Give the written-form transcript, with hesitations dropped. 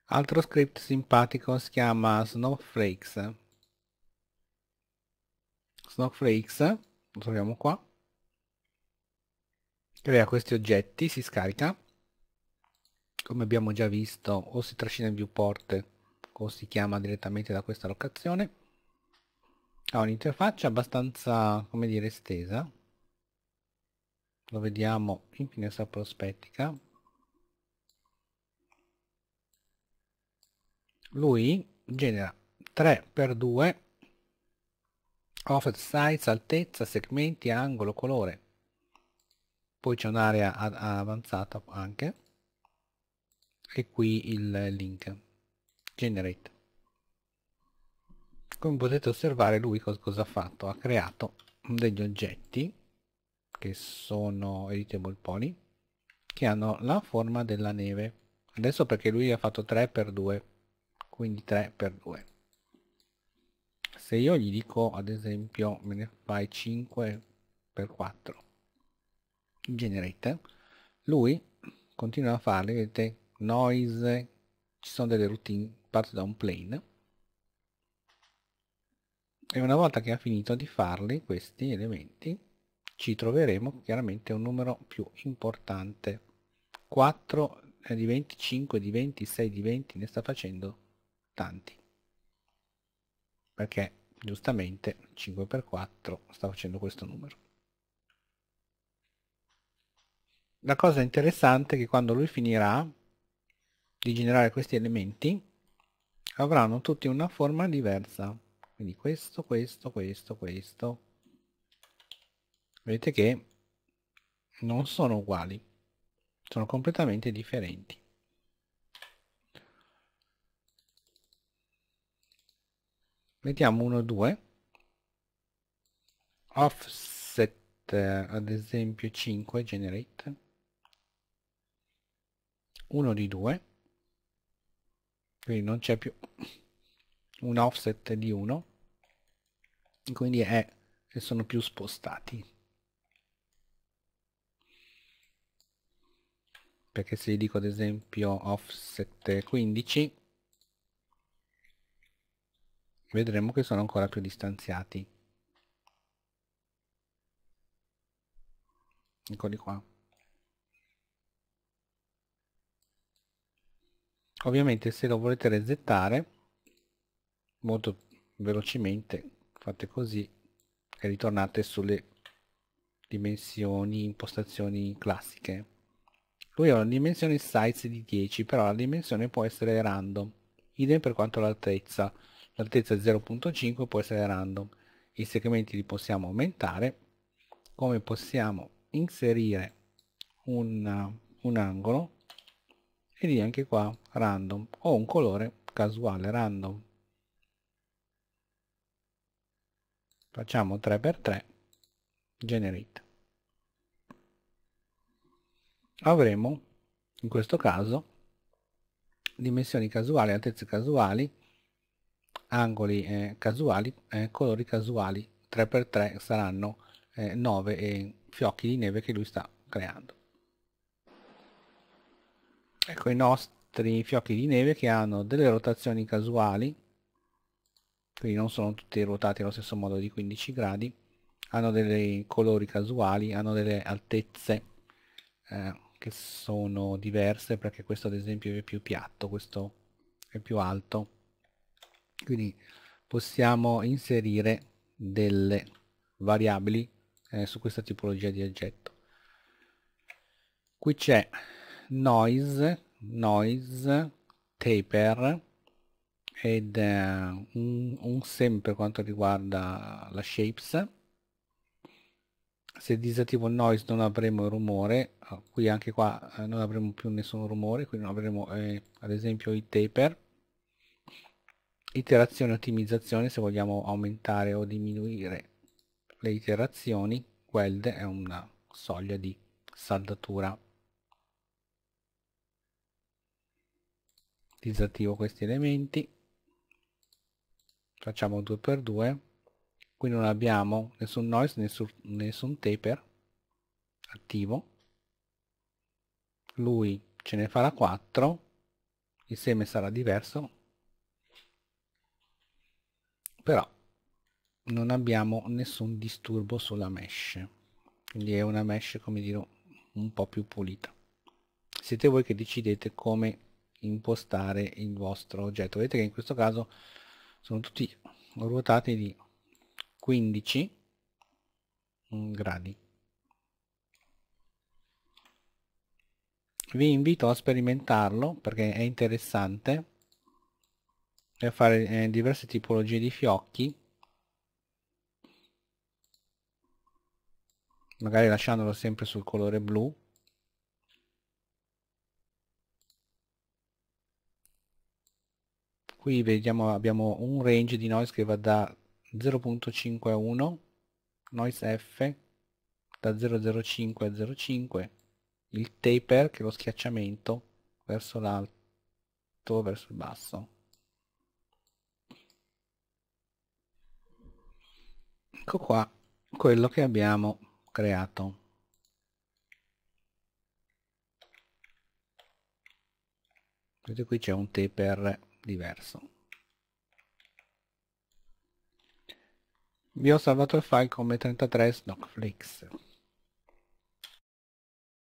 Altro script simpatico si chiama Snowflakes. Snowflakes, lo troviamo qua. Crea questi oggetti, si scarica. Come abbiamo già visto, o si trascina in viewport o si chiama direttamente da questa locazione. Ha un'interfaccia abbastanza, come dire, estesa. Lo vediamo in finestra prospettica. Lui genera 3x2 offset size, altezza, segmenti, angolo, colore. Poi c'è un'area avanzata anche. E qui il link. Generate. Come potete osservare lui cosa ha fatto? Ha creato degli oggetti che sono editable poly che hanno la forma della neve. Adesso perché lui ha fatto 3x2, quindi 3x2. Se io gli dico ad esempio me ne fai 5x4 generate, lui continua a fare, vedete, noise, ci sono delle routine, parte da un plane, e una volta che ha finito di farli questi elementi ci troveremo chiaramente un numero più importante. 4 di 25 di 26 di 20, ne sta facendo tanti, perché giustamente 5 per 4 sta facendo questo numero. La cosa interessante è che quando lui finirà di generare questi elementi avranno tutti una forma diversa, quindi questo, questo, questo, questo, vedete che non sono uguali, sono completamente differenti. Mettiamo 1, 2, offset ad esempio 5, generate, 1 di 2, quindi non c'è più un offset di 1, quindi è che sono più spostati. Perché se gli dico ad esempio offset 15, vedremo che sono ancora più distanziati. Eccoli qua. Ovviamente se lo volete resettare molto velocemente fate così e ritornate sulle dimensioni, impostazioni classiche. Lui ha una dimensione size di 10, però la dimensione può essere random. Idem per quanto l'altezza. L'altezza è 0.5, può essere random. I segmenti li possiamo aumentare. Come possiamo inserire un angolo e lì anche qua random o un colore casuale random. Facciamo 3x3 generate. Avremo in questo caso dimensioni casuali, altezze casuali, angoli casuali, colori casuali. 3x3 saranno 9 fiocchi di neve che lui sta creando. Ecco i nostri fiocchi di neve che hanno delle rotazioni casuali, quindi non sono tutti ruotati allo stesso modo di 15 gradi, hanno dei colori casuali, hanno delle altezze che sono diverse, perché questo ad esempio è più piatto, questo è più alto, quindi possiamo inserire delle variabili su questa tipologia di oggetto. Qui c'è noise, taper ed un sem per quanto riguarda la shapes. Se disattivo il noise non avremo rumore, qui anche qua non avremo più nessun rumore, quindi non avremo ad esempio i taper. Iterazione e ottimizzazione, se vogliamo aumentare o diminuire le iterazioni, weld è una soglia di saldatura. Disattivo questi elementi, facciamo 2x2, qui non abbiamo nessun noise, nessun taper attivo, lui ce ne farà 4, il seme sarà diverso, però non abbiamo nessun disturbo sulla mesh, quindi è una mesh, come dire, un po' più pulita. Siete voi che decidete come impostare il vostro oggetto. Vedete che in questo caso sono tutti ruotati di 15 gradi. Vi invito a sperimentarlo perché è interessante, e a fare diverse tipologie di fiocchi, magari lasciandolo sempre sul colore blu. Qui vediamo, abbiamo un range di noise che va da 0.5 a 1, noise F da 0,05 a 0,5, il taper che è lo schiacciamento verso l'alto, verso il basso. Ecco qua quello che abbiamo creato. Vedete, qui c'è un taper diverso. Vi ho salvato il file come 33 Snowflakes.